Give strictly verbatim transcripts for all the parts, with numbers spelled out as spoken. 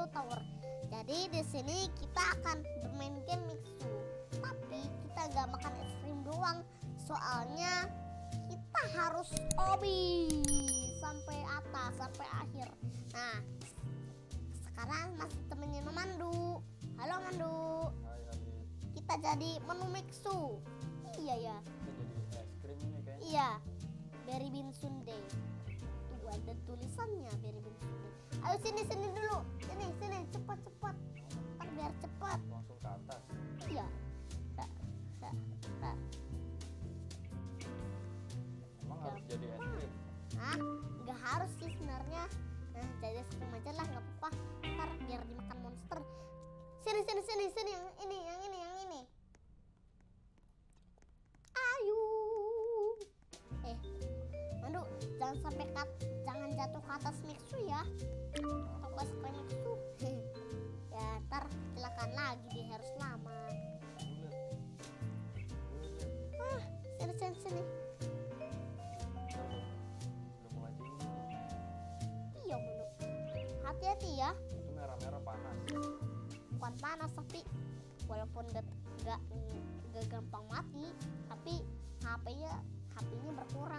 Mixu Tower. Jadi di sini kita akan bermain game Mixu. Tapi kita gak makan es krim doang. Soalnya kita harus obi sampai atas, sampai akhir. Nah, sekarang masih temenin Mandu. Halo Mandu. Hai Alif. Kita jadi menu Mixu. Iya ya. Kita jadi es krim ini kayaknya. Iya. Berry Bean Sundae. Tuh ada tulisannya Berry Bean Sundae. Ayo sini sini dulu. Sini sini cepat cepat. Ntar biar cepat. Langsung ke atas. Iya. Kak, kak, kak. Emang harus jadi es krim? Hah? Nggak harus sih sebenarnya. Nah, jadi es krim aja lah, nggak apa-apa. Ntar biar dimakan monster. Sini sini sini sini yang ini yang ini yang ini. Ayo. Eh, Mandu, jangan sampai kat, jangan jatuh ke atas Mixu ya. Atau ke es krim Mixu. Ya, ntar kecelakaan lagi dia harus selamat. Bulat. Bulat. Ah, sini sini sini. Udah, udah mulai tinggi nih. Iya, Mandu. Hati-hati ya. Itu merah-merah panas. Bukan panas tapi walaupun gak, gak, gak gampang mati, tapi H P-nya H P-nya berkurang.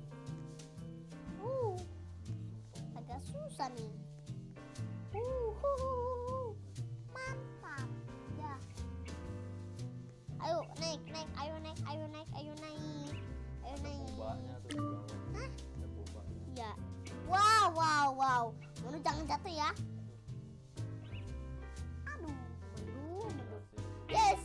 Uh, agak susah nih. Uh, hu, hu, hu. Mantap. Ya. Ayo naik, naik, ayo naik, ayo naik, ayo naik, ayo naik. Bobanya tuh di bawah. Hah? Ada bobanya. Iya. Wow, wow, wow. Manu jangan jatuh ya. Aduh, Manu, Manu. Yes.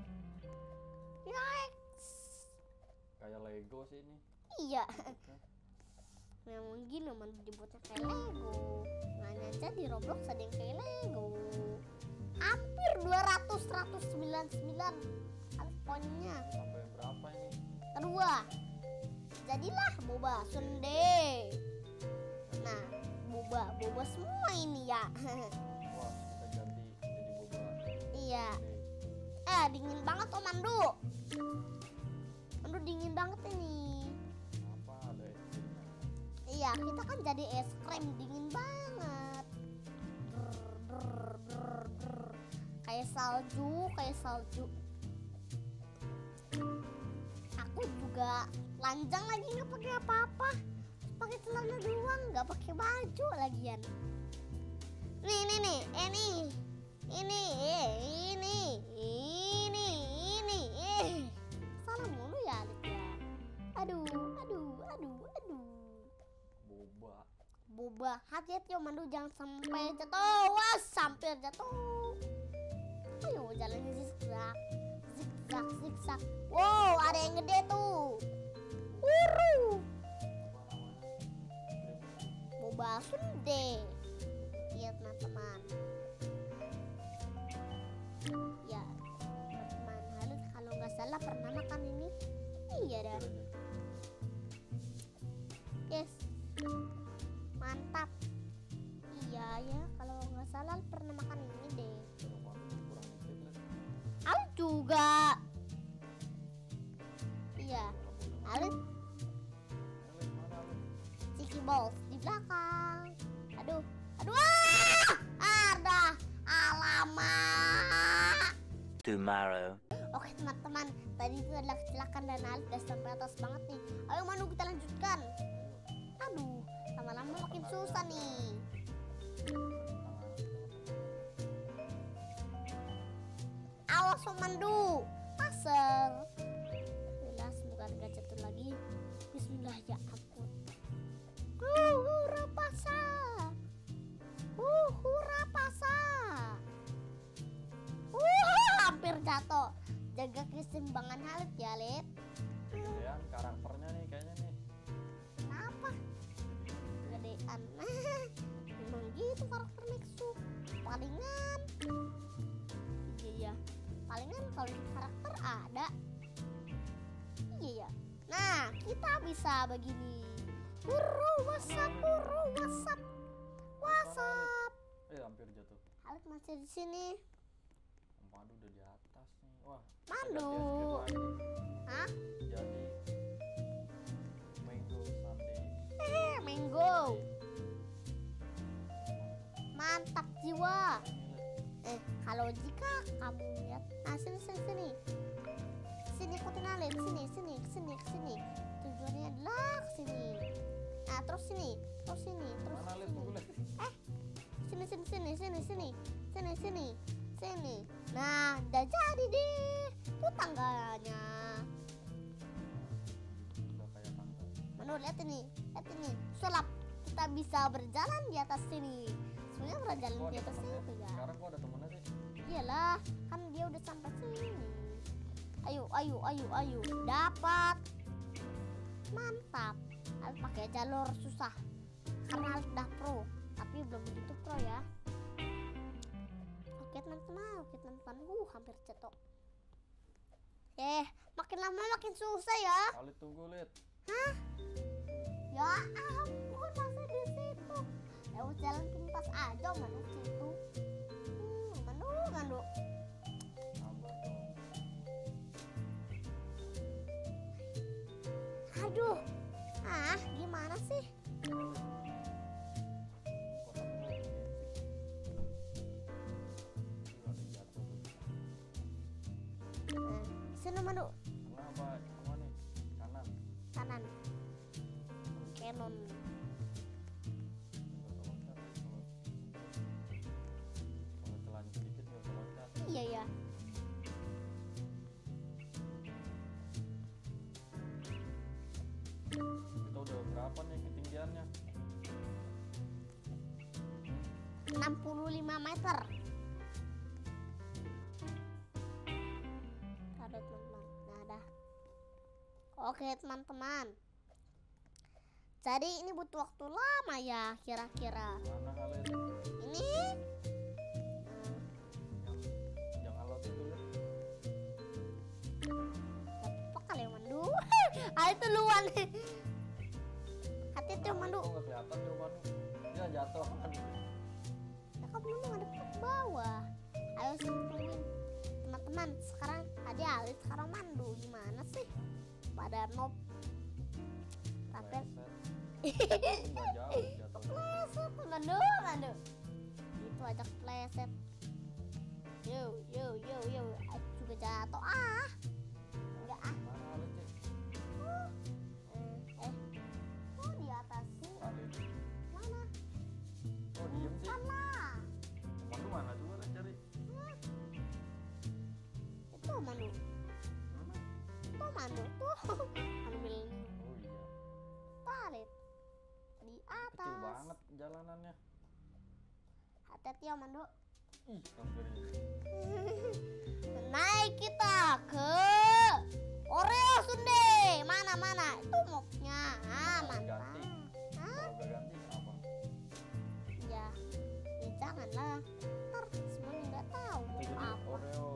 Yikes. Kayak Lego sih ini. Iya. Memang gini Manu dibuatnya kayak Lego. Nggak aja di Roblox ada yang kayak Lego. Hampir dua ratus, seratus sembilan puluh sembilan poinnya. Sampai berapa ini? Kedua. Jadilah boba sundae. Nah, boba, boba semua ini ya. Wah, kita ganti jadi boba. Iya. Oke. Eh, dingin banget oh Mandu. Mandu dingin banget ini. Apa ada es krimnya? Iya, kita kan jadi es krim dingin banget. Brr, brr, brr, brr. Kayak salju, kayak salju. Aku juga lanjang lagi nggak pakai apa-apa. Pakai celana doang, nggak pakai baju lagian. Nih, nih, nih, eh nih. Ini, eh, ini, ini, ini, eh. Salah mulu ya, Alif ya. Aduh, aduh, aduh, aduh. Boba. Boba, hati-hati yo Mandu, jangan sampai jatuh. Wah, sampai jatuh. Ayo jalan zigzag, zigzag, zigzag. Wow, ada yang gede tuh. Wuru. Apa namanya? Es krim. Boba sundae. Iya teman-teman. Ya, teman-teman. Lalu kalau nggak salah pernah makan ini. Iya dah. Yes. Mantap. Iya ya, kalau nggak salah pernah makan ini deh. Kurang kurang dikit lah. Aku juga. Iya. Alif, Alif, mana Alif? Chicky Balls di belakang. Aduh, aduh, ah! Ada, alamak. Tomorrow. Oke teman-teman, tadi itu adalah kecelakaan dan Alif udah sampai atas banget nih. Ayo Manu kita lanjutkan. Aduh, lama-lama makin susah nih. Awas Om Mandu, pasar. Alhamdulillah, semoga gak jatuh lagi. Bismillah ya ampun. Uh, rapasa. Uh, rapasa. Uh, hampir jatuh. Jaga keseimbangan Alif ya, Alif. Gedean karakternya nih kayaknya nih. Kenapa? Gedean. Memang gitu karakter Mixu. Palingan. Iya ya. Palingan kalau di karakter ada. Iya ya. Nah, kita bisa begini. Buru, WhatsApp, buru, WhatsApp. WhatsApp. Eh, hampir jatuh. Alif masih di sini. Om Mandu udah di atas nih. Wah. kita Mandu. ganti es krim lagi. Hah? Jadi mango sundae. Eh, mango. Mantap jiwa. Ini, Lid. Eh, kalau jika kamu lihat, nah sini sini sini, sini ikutin Alit, sini sini sini sini. Tujuannya adalah ke sini. Nah terus sini, terus sini, terus Mana Lid? sini. Tunggu Lid. Eh, sini sini sini sini sini sini sini sini. Nah, udah jadi deh. Itu tangganya. Udah kayak tangga. Manu lihat ini, lihat ini. Sulap, kita bisa berjalan di atas sini. Sebenarnya berjalan Kok di ada atas temennya? sini ya. Sekarang kok ada temennya sih? Iyalah, kan dia udah sampai sini. Ayo, ayo, ayo, ayo. Dapat. Mantap. Harus pakai jalur susah. Karena harus udah pro. Tapi belum begitu pro ya. Oke teman-teman, oke teman-teman. Uh, hampir cetok. Eh, makin lama makin susah ya. Alit tunggu Lid. Hah? Ya ampun, masih di situ. Lewat jalan pintas aja mana situ. Hmm, mandu, mandu. Sabar dong. Aduh. Ah, gimana sih? Kok tapi lagi sih? Udah ada jatuh tuh. Nah, sini mandu, Kenapa? Kemana nih? Kanan. kanan. Canon. Nggak usah loncat. Kalau kalau telanjut dikit nggak usah loncat. Iya ya. Kita udah berapa nih ketinggiannya? enam puluh lima meter. Ada teman-teman. Nah, dah. Oke, teman-teman. Jadi ini butuh waktu lama ya kira-kira. Mana Alit? Ini Yang yang alot itu Lid. apa kali yang mandu? Ah itu luan. Hati tuh mandu. Kok nggak kelihatan tuh Manu? Dia jatuh kan. Ya kan belum ada ke bawah. Ayo simpuin. Teman-teman, sekarang tadi Alit, sekarang mandu. Gimana sih? Pada noob. Tapi Pleset. Nggak jauh jatuh. kepleset, mandu, mandu. Itu aja kepleset. Yo, yo, yo, yo. Aku juga jatuh. Ah. Enggak ah. Mana Alit sih? Eh, eh. Oh di atas sih. Alit. Mana? Oh diem sih. Sana. Manu mana juga Lid cari? Itu mandu. Hmm? Itu mandu tuh. Ambil Oh iya. tarik di Kecil atas. banget jalanannya. Hati-hati ya mandu. Ih, hampir ini. Naik kita ke Oreo Sundae. Mana mana? Itu mobnya. Ah, Kalau mantap. ganti. Hah? Kalau nggak ganti kenapa? Ya, ya janganlah. Ntar semuanya nggak tahu Itu mau jadi apa. Oreo.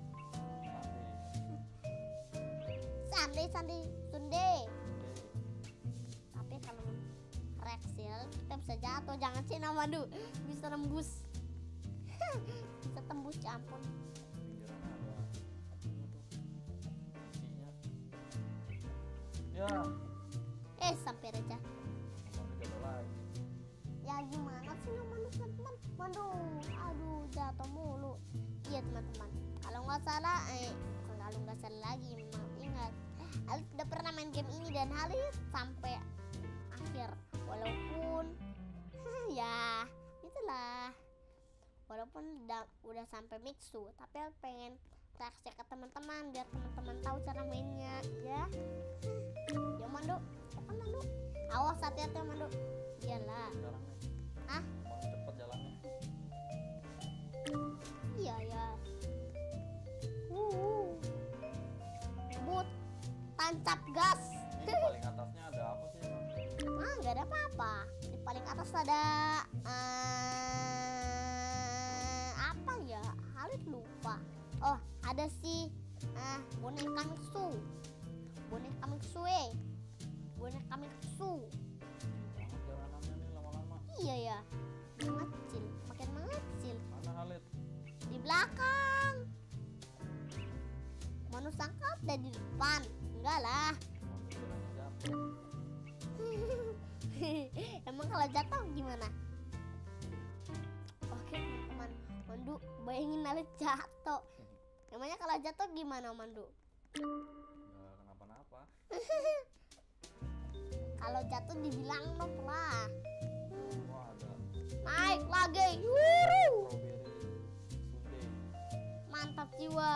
Nanti. Sundae, Sundae, Sundae. Oke. Tapi kalau Rexil kita bisa jatuh. Jangan sih nama mandu. Bisa nembus. Bisa tembus, ya ampun. Pinggiran ada. Ini tuh. Isinya. Ya. Eh, sampai aja. Manu jatuh lagi. Ya gimana sih yang mandu teman-teman? Mandu, aduh jatuh mulu. Iya teman-teman. Kalau nggak salah, eh kalau nggak salah lagi, memang ingat. Halis udah pernah main game ini dan Halis sampai akhir. Walaupun, ya itulah. Walaupun udah udah sampai mixu, tapi Halis pengen reaksi ke teman-teman biar teman-teman tahu cara mainnya, ya. Ya mandu, apa mandu? Awas hati-hati ya, mandu. Iyalah. Sekarang nih. Hah? Manu cepet jalannya. Iya ya. Uh. But tancap gas. Di paling atasnya ada apa sih emang? Ah, nggak ada apa-apa. Di paling atas ada eh apa ya? Halit lupa. Oh, ada si eh boneka Mixu. Boneka Mixu eh. Boneka Mixu. Banget jalanannya nih lama-lama. Iya ya. Mengecil, makin mengecil. Mana Halit? Di belakang. Manu sangka ada di depan. Enggak lah. Manu kiranya jatuh. Emang kalau jatuh gimana? Oke Mandu, bayangin Alit jatuh. Namanya kalau jatuh gimana Mandu? Nggak kenapa-napa. Kalau jatuh dibilang noob lah. Wah ada Naik lagi. Yuhu. strawberry sundae. Mantap jiwa.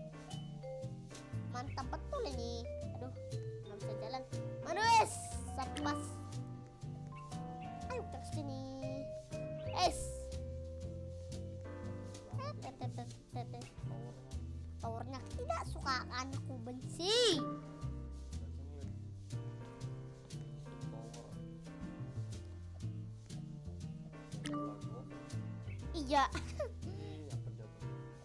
Mantap betul ini. Aduh, nggak bisa jalan. Mandu es, sepas. Ayo kita kesini. Es. Tetetetetete. Powernya Towernya tidak suka, anakku benci. dari sini. Power. Lagu. Iya. Ih, yang kejatuh.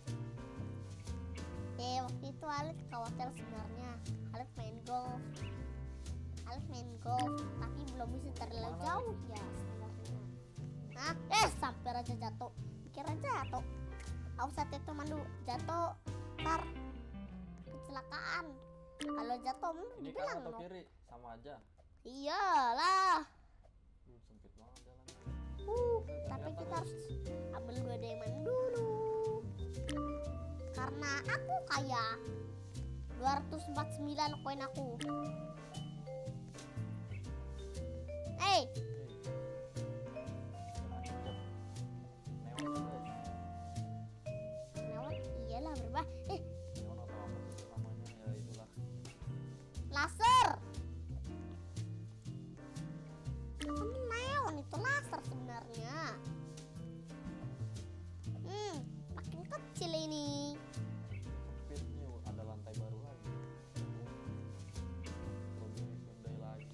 Eh waktu itu Alit ke hotel sebenarnya. Alit main golf. Alit main golf, tapi belum bisa terlalu Mana, jauh ya sebenarnya. Nah, eh sampai aja jatuh. Kira jatuh. Awas hati itu Mandu, jatuh ntar kecelakaan. Kalau jatuh Mandu Ini dibilang kanan atau no. kiri? Sama aja. Iyalah. Duh, sempit banget jalannya. Uh, Kelihatan tapi kita nih. harus ambil dua diamond dulu. Karena aku kaya. dua ratus empat puluh sembilan koin aku. Hey, Hei. Jangan injak. Neon tuh, guys. neon iyalah berubah. Eh, Neon atau apa sih itu namanya? Ya itulah. laser. Kan neon itu laser sebenarnya. Hmm, makin kecil ini. Sempit nih, ada lantai baru lagi. Strawberry sundae lagi.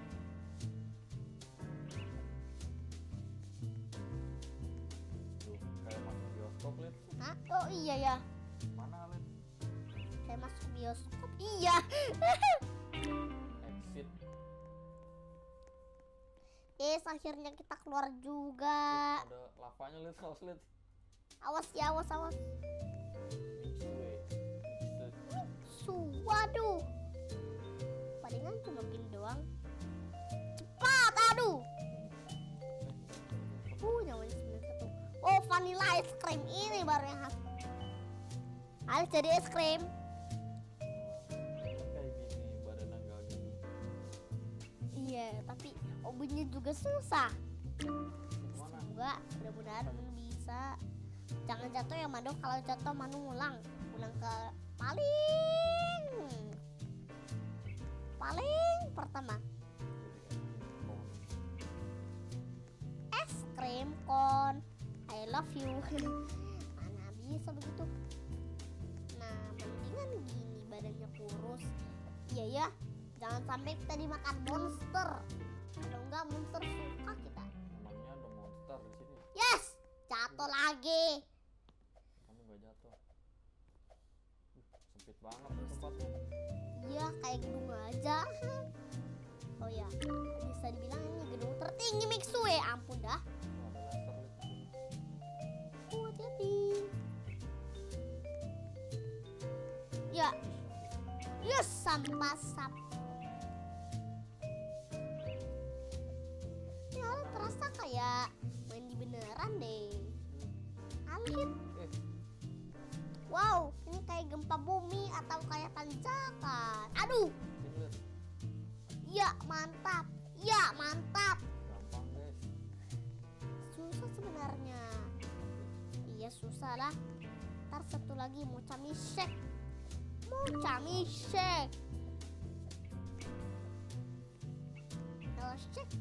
Tuh, kayak masuk bioskop, Lid. Hah? Oh iya ya, Mana, Lid? saya masuk bioskop. Iya. Exit. Yes, akhirnya kita keluar juga. Ada lavanya, Lid. Awas, Lid. Awas ya, awas, awas. Mixue. Mixed. Su, waduh. Palingan cuma gini doang. Cepat, aduh. Uh, nyawanya sembilan satu. Oh, vanilla ice cream ini baru yang khas. Harus jadi es krim. Kayak gini, badannya nggak gini. Iya, tapi obatnya juga susah. Mana? Semoga mudah-mudahan Manu bisa. Jangan jatuh ya Manu. Kalau jatuh Manu ngulang, ulang ke paling paling pertama. Es krim kon. I love you. Mana bisa begitu? Nah, mendingan gini badannya kurus. Iya ya, jangan sampai kita dimakan monster. Kalau enggak monster suka kita. Namanya ada monster di sini. Yes, jatuh lagi. Kamu nggak jatuh. Uh, sempit banget tuh tempatnya. Iya, kayak gedung aja. Oh ya, bisa dibilang ini gedung tertinggi Mixue. Ampun dah. Oh, ada laser, Lid, di sini. Oh, hati-hati. Ya, yes, sampah sap. Ya, terasa kayak main di beneran deh. Alit. Eh, Wow, ini kayak gempa bumi atau kayak tanjakan. Aduh, sini, Lid. ya mantap. Ya mantap. Gampang, guys. Susah sebenarnya. Iya susah lah. Ntar satu lagi mau cami shake. Mau cami shake. Kalau shake.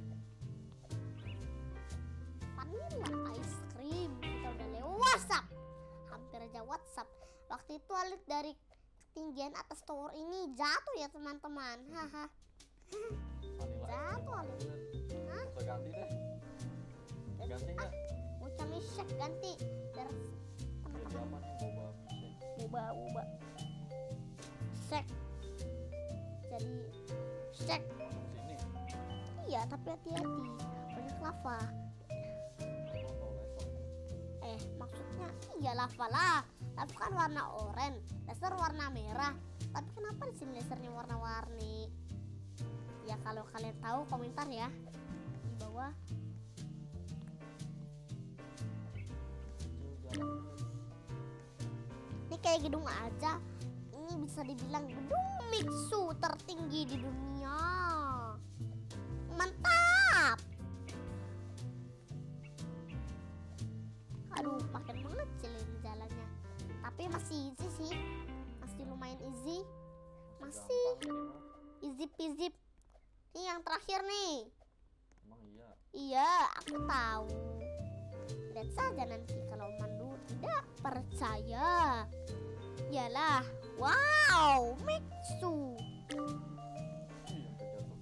Vanilla ice cream. Kita udah lewat WhatsApp. Hampir aja WhatsApp. Waktu itu Alit dari ketinggian atas tower ini jatuh ya teman-teman. Haha. Vanilla ice Jatuh, cream Lid. aja, Lid. Hah? Usah ganti deh. Ganti nggak? Mau cami shake ganti. Biar Jadi teman-teman apa nih, boba milkshake? boba boba shake. Jadi shake. Masuk sini. Iya, tapi hati-hati. Banyak lava. Oh, tahu laser. Eh, maksudnya iya lava lah. Lava kan warna oranye, laser warna merah. Tapi kenapa di sini lasernya warna-warni? Ya kalau kalian tahu komentar ya di bawah. Kecil Ini kayak gedung aja. Ini bisa dibilang gedung Mixu tertinggi di dunia. Mantap. Aduh, makin mengecil ini jalannya. Tapi masih easy sih. Masih lumayan easy. Masih easy peasy. Ini yang terakhir nih. Emang iya? Iya, aku tahu. Lihat saja nanti kalau Mandu tidak percaya. Yalah, wow, Mixu. Ih, sampai jatuh.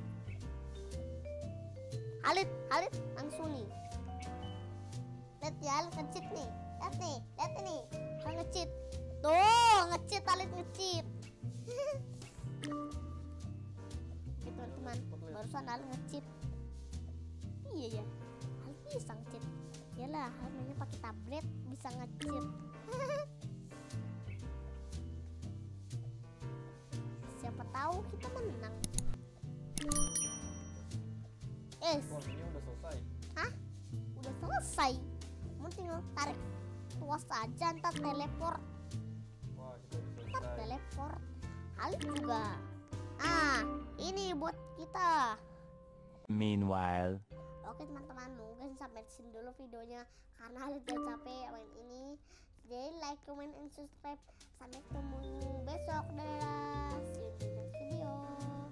Halit, Halit langsung nih. Lihat ya, Halit ngecit nih. Lihat nih, lihat ini. Kan ngecit. Tuh, ngecit, Halit ngecit. Oke teman-teman, barusan Halit ngecit. Iya ya, Halit bisa ngecit. Yalah, Halit pakai tablet bisa ngecit. Siapa tahu kita menang. Eh, Wah, ini udah selesai. hah? Udah selesai. Kamu tinggal tarik tuas saja, ntar teleport. Wah, kita udah Ntar selesai. teleport. Halit juga. Ah, ini buat kita. Meanwhile. Oke teman-teman, mungkin sampai sini dulu videonya karena Halit udah capek main ini. Jadi like, comment, and subscribe. Sampai ketemu besok. Dadah. See you in the next video.